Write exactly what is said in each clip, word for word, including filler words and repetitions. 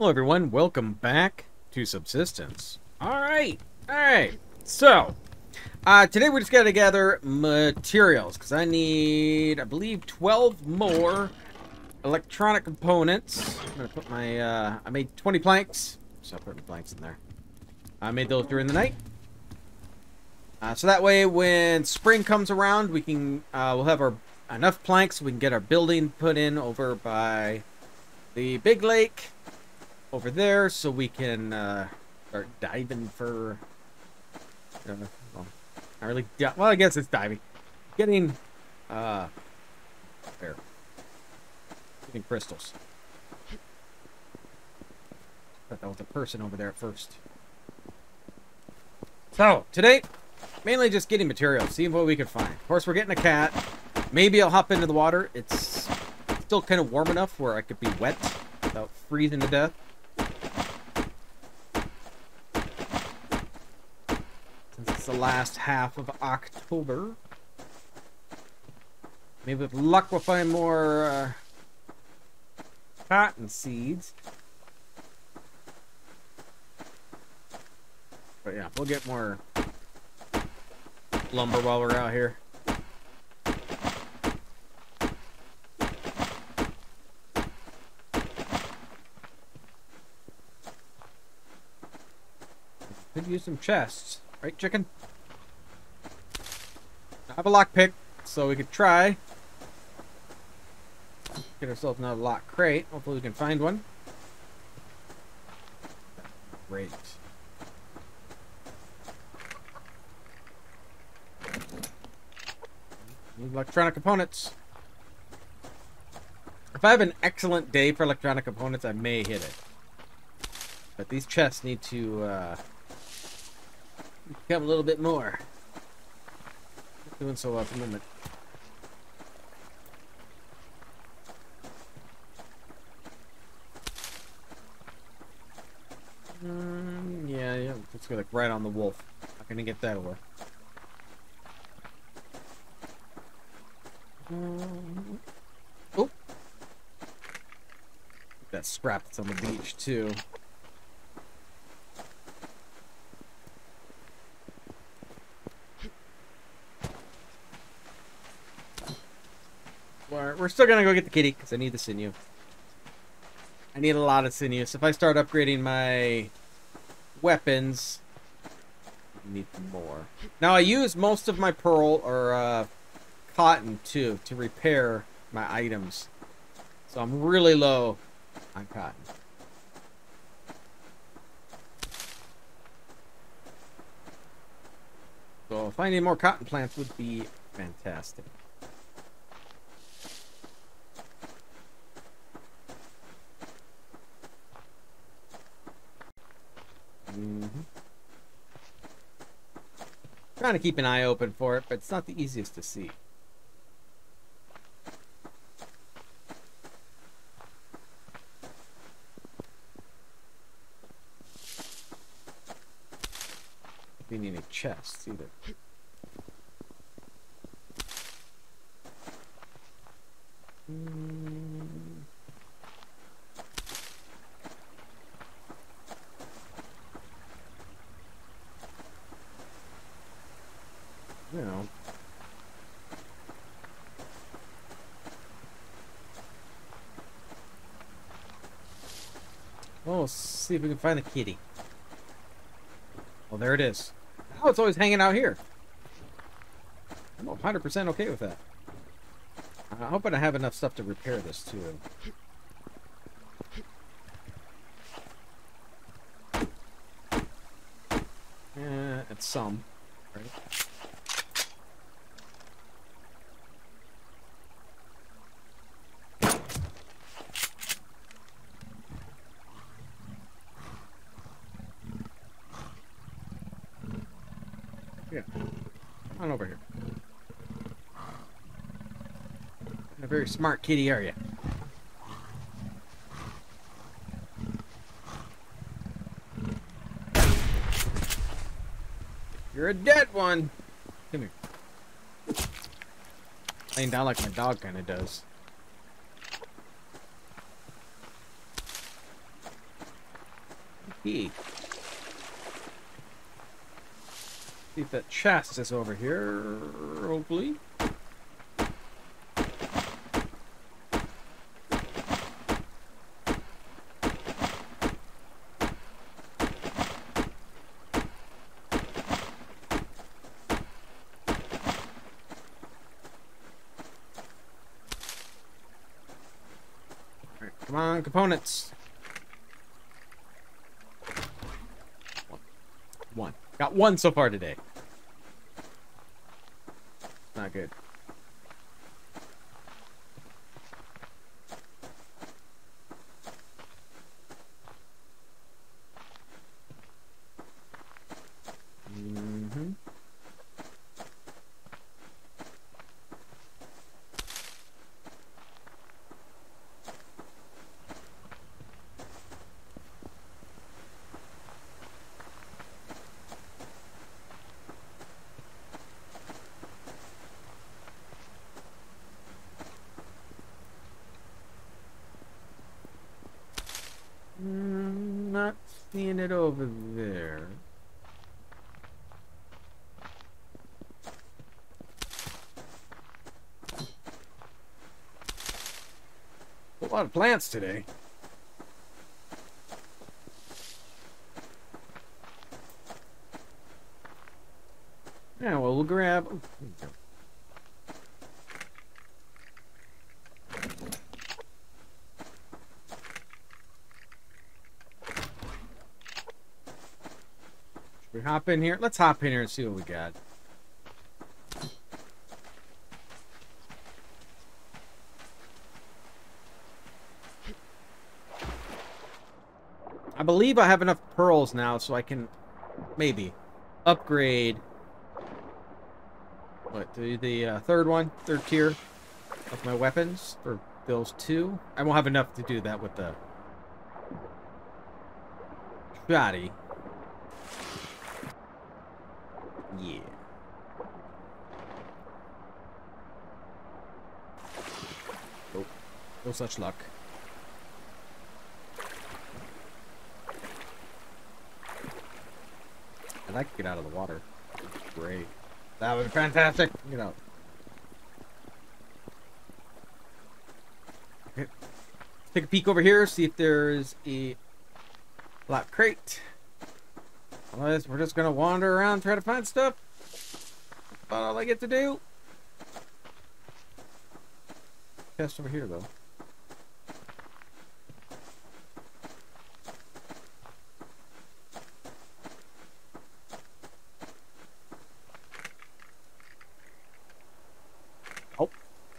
Hello everyone, welcome back to Subsistence. Alright, alright, so, uh, today we're just gonna gather materials, because I need, I believe, twelve more electronic components. I'm gonna put my, uh, I made twenty planks, so I put the planks in there. I made those during the night. Uh, so that way, when spring comes around, we can, uh, we'll have our enough planks so we can get our building put in over by the big lake over there, so we can uh, start diving for. Uh, well, not really. Well, I guess it's diving. Getting, uh, there. Getting crystals. Thought that was a person over there at first. So today, mainly just getting materials, seeing what we can find. Of course, we're getting a cat. Maybe I'll hop into the water. It's still kind of warm enough where I could be wet without freezing to death. Since it's the last half of October. Maybe with luck we'll find more uh, cotton seeds. But yeah, we'll get more lumber while we're out here. Could use some chests, right, chicken? I have a lockpick, so we could try. Get ourselves another lock crate. Hopefully we can find one. Great. Need electronic components. If I have an excellent day for electronic components, I may hit it. But these chests need to uh, become a little bit more. Not doing so well at the moment. Um, yeah, yeah. Let's go like right on the wolf. Not gonna get that over. Um, oh, that scrap that's on the beach too. We're, we're still gonna go get the kitty because I need the sinew. I need a lot of sinew. So if I start upgrading my weapons, I need more. Now I use most of my pearl or uh, cotton too to repair my items, so I'm really low on cotton. So finding more cotton plants would be fantastic. Mm-hmm. Trying to keep an eye open for it, but it's not the easiest to see. Don't need any chests either. Mm. You know. Well, let's see if we can find the kitty. Oh, there it is. Oh, it's always hanging out here. I'm one hundred percent okay with that. I'm hoping I have enough stuff to repair this too. Yeah, it's some, right? Yeah, come on over here. A very smart kitty, are you? You're a dead one. Come here. Laying down like my dog kind of does. key. See if that chest is over here, hopefully. Alright, come on, components. One. One. Got one so far today. Not good. Mm-hmm. Mm, not seeing it over there. A lot of plants today. Yeah, well, we'll grab. Oh, there you go. We hop in here. Let's hop in here and see what we got. I believe I have enough pearls now, so I can maybe upgrade. What, the, the uh, third one, third tier of my weapons for those two. I won't have enough to do that with the shoddy. Yeah. Oh, no such luck. I'd like to get out of the water. Great. That would be fantastic. Get out. Okay. Take a peek over here, see if there's a lock crate. Otherwise, we're just gonna wander around, try to find stuff. About all I get to do. Chest over here, though. Oh.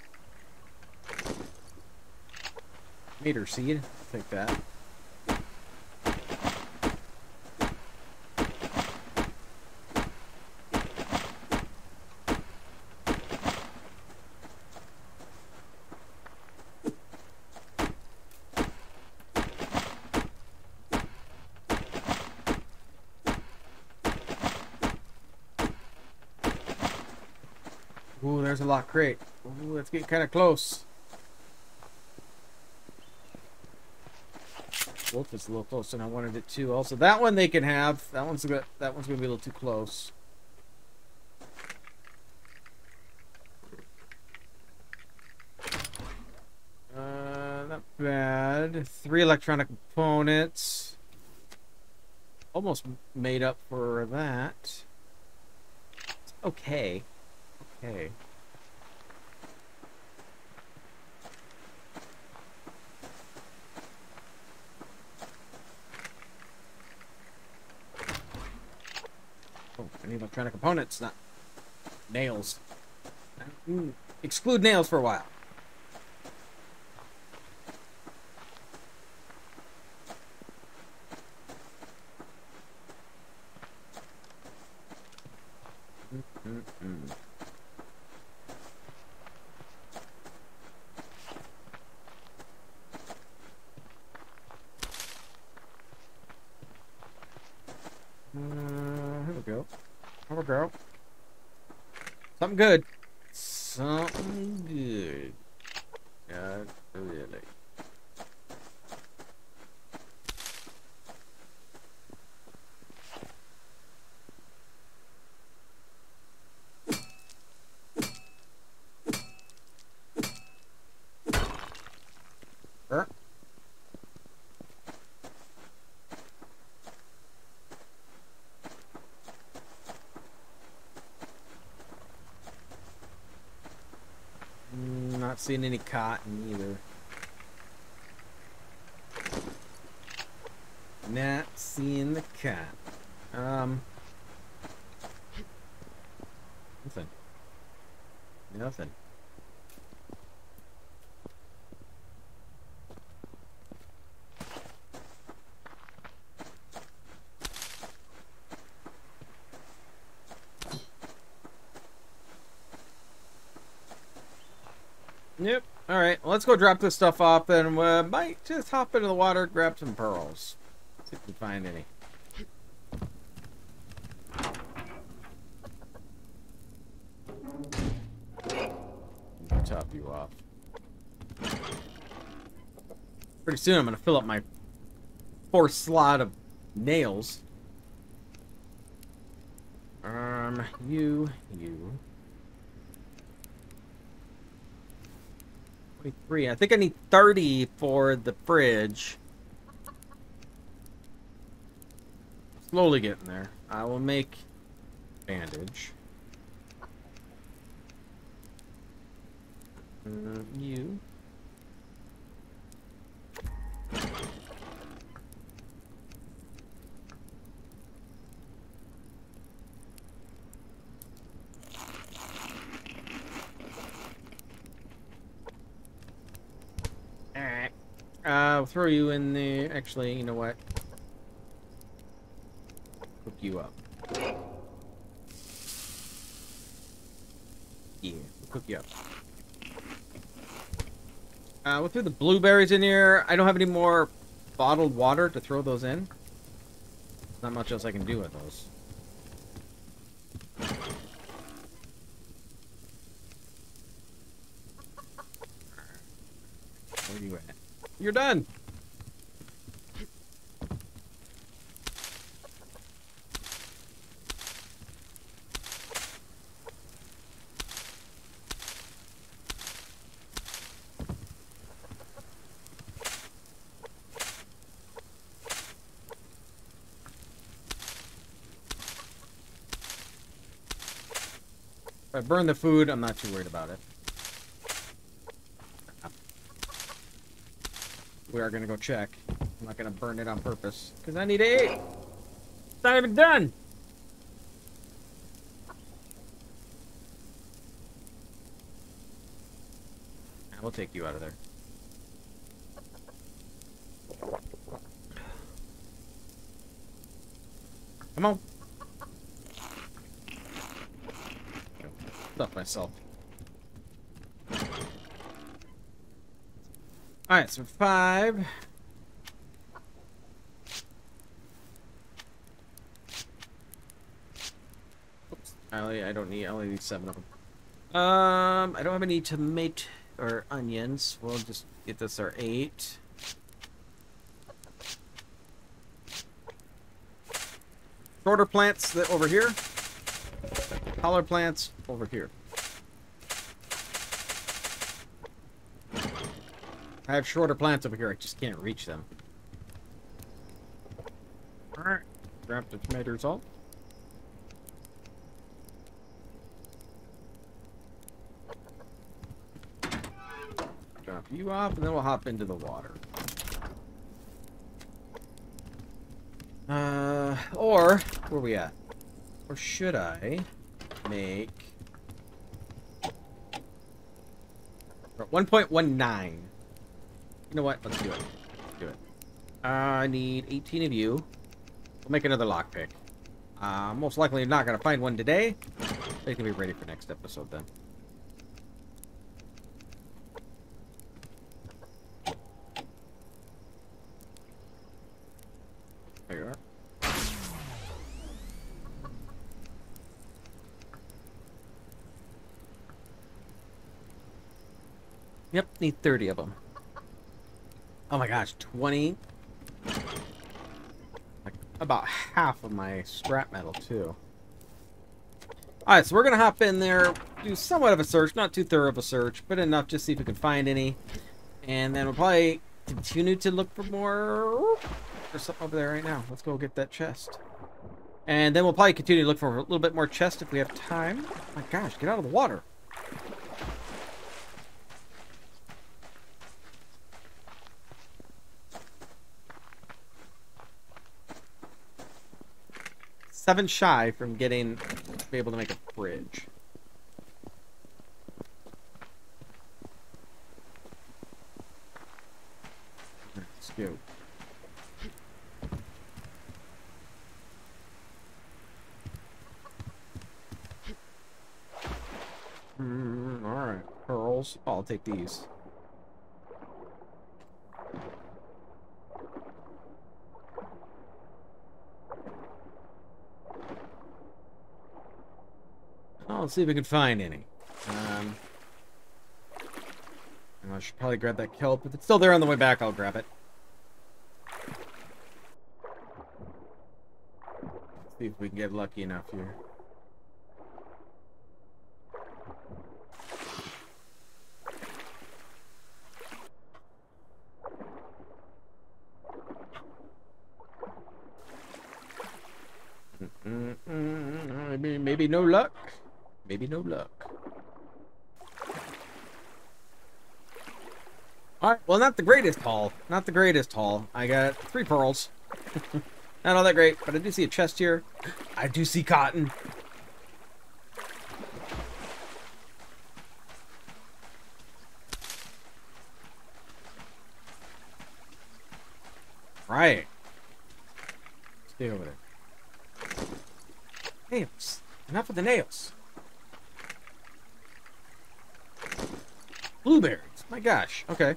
Meter seed. Take that. Ooh, there's a lock crate. Ooh, let's get kind of close. Wolf is a little closer than I wanted it to. Also, that one they can have. That one's gonna, that one's gonna be a little too close. Uh, not bad. Three electronic components. Almost made up for that. It's okay. Okay. Oh, I need electronic components, not nails. Mm, exclude nails for a while. Mm-mm-mm. Uh, here we go. Here we go. Something good. Something good. Not really. Not seeing any cotton either. Not seeing the cotton. Um. Nothing. Nothing. Yep. All right. Well, let's go drop this stuff off, and we uh, might just hop into the water, grab some pearls. See if we can find any. Top you off. Pretty soon, I'm gonna fill up my fourth slot of nails. Um, you, you. twenty-three. I think I need thirty for the fridge. Slowly getting there. I will make bandage. Uh, you. Alright. Uh, I'll throw you in the... Actually, you know what? Hook you up. Yeah, we'll cook you up. Uh, we'll throw the blueberries in here. I don't have any more bottled water to throw those in. Not much else I can do with those. Where are you at? You're done! If I burn the food, I'm not too worried about it. We are gonna go check. I'm not gonna burn it on purpose because I need to eat. It's not even done. I will take you out of there. Come on. Stuff myself. Alright, so five. Oops. I only, I don't need, I only need seven of them. Um, I don't have any tomato or onions. We'll just get this our eight. Shorter plants that over here. Taller plants over here. I have shorter plants over here. I just can't reach them. Alright. Grab the tomatoes all. Drop you off, and then we'll hop into the water. Uh, or, where are we at? Or should I make... one point one nine. You know what? Let's do it. Let's do it. Uh, I need eighteen of you. We'll make another lockpick. Uh, most likely not going to find one today. They can be ready for next episode then. There you are. Yep, need thirty of them. Oh my gosh, twenty. Like about half of my scrap metal too. Alright, so we're gonna hop in there, do somewhat of a search, not too thorough of a search, but enough to see if we can find any. And then we'll probably continue to look for more. There's something over there right now. Let's go get that chest. And then we'll probably continue to look for a little bit more chest if we have time. Oh my gosh, get out of the water. seven shy from getting to be able to make a bridge. Let's go. Mm, all right, pearls. Oh, I'll take these. Oh, let's see if we can find any. Um, I should probably grab that kelp. If it's still there on the way back, I'll grab it. Let's see if we can get lucky enough here. Mm -mm -mm. Maybe, maybe no luck. Maybe no luck. Alright, well, not the greatest haul. Not the greatest haul. I got three pearls. Not all that great, but I do see a chest here. I do see cotton. Right. Stay over there. Nails. Enough with the nails. Blueberries. My gosh. Okay.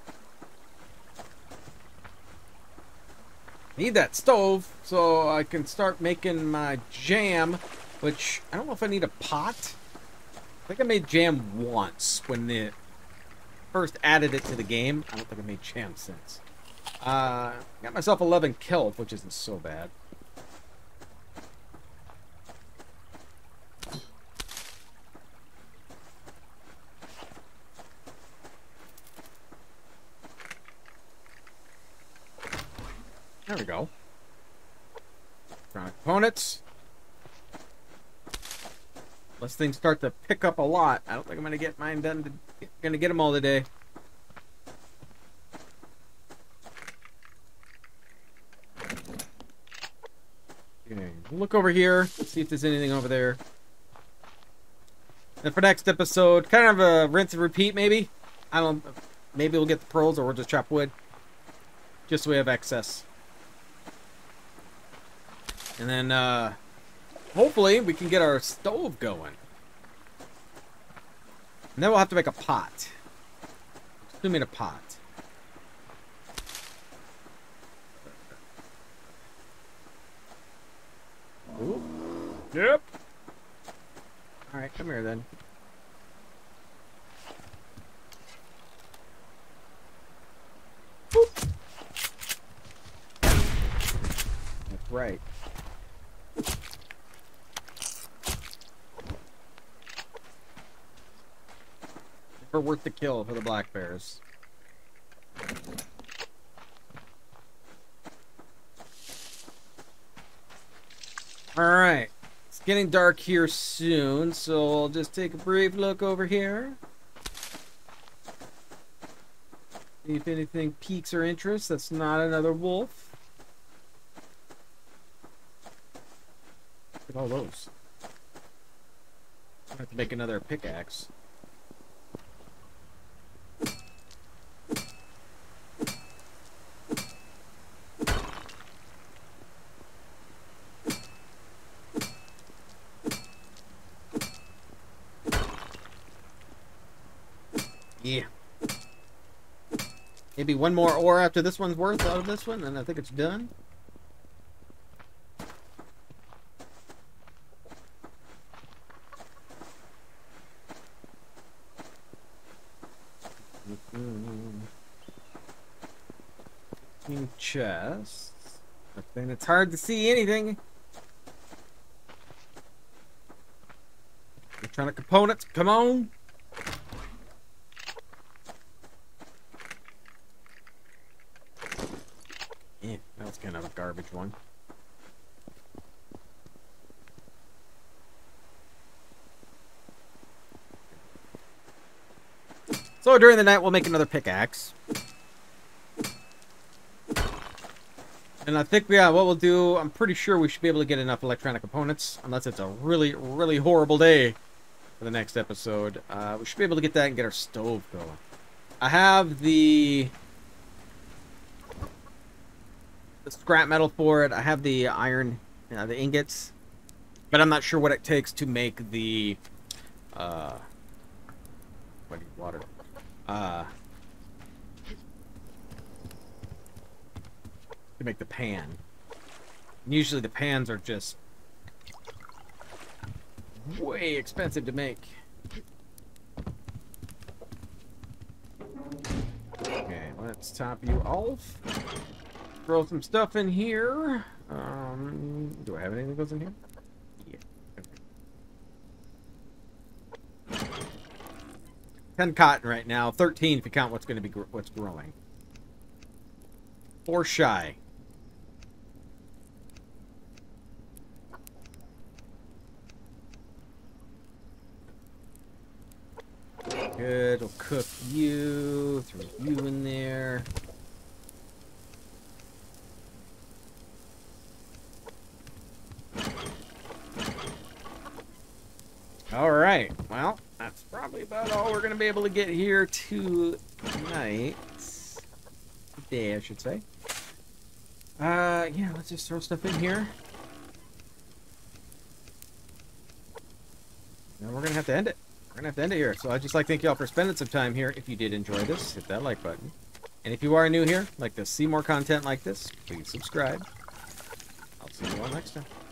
Need that stove so I can start making my jam, which I don't know if I need a pot. I think I made jam once when they first added it to the game. I don't think I made jam since. Uh, got myself eleven kelp, which isn't so bad. There we go. Components. Unless things start to pick up a lot, I don't think I'm gonna get mine done. To, gonna get them all today. Okay, we'll look over here. See if there's anything over there. And for next episode, kind of a rinse and repeat, maybe. I don't. Maybe we'll get the pearls, or we'll just chop wood, just so we have excess. And then, uh, hopefully we can get our stove going. And then we'll have to make a pot. Assuming a pot. Ooh. Yep. Alright, come here then. Boop. That's right. Never worth the kill for the black bears. Alright. It's getting dark here soon, so I'll just take a brief look over here. See if anything piques our interest that's not another wolf. Look at all those. I have to make another pickaxe. Yeah. Maybe one more ore after this one's worth out of this one, and I think it's done. Mm-hmm. Chests. But then it's hard to see anything. Electronic components, come on. Yeah, that's kind of a garbage one. So during the night, we'll make another pickaxe. And I think, yeah, what we'll do, I'm pretty sure we should be able to get enough electronic components, unless it's a really, really horrible day for the next episode. Uh, we should be able to get that and get our stove going. I have the, the scrap metal for it. I have the iron, you know, the ingots. But I'm not sure what it takes to make the, uh, what do you water? Uh, to make the pan. Usually the pans are just way expensive to make. Okay, let's top you off. Throw some stuff in here. Um, do I have anything that goes in here? Yeah. Okay. ten cotton right now. thirteen if you count what's going to be gr what's growing. Four shy. Good. We'll cook you. Throw you in there. All right. Well, that's probably about all we're going to be able to get here tonight. Today, I should say. Uh, yeah, let's just throw stuff in here. And we're going to have to end it. We're going to have to end it here. So I'd just like to thank you all for spending some time here. If you did enjoy this, hit that like button. And if you are new here, like to see more content like this, please subscribe. I'll see you all next time.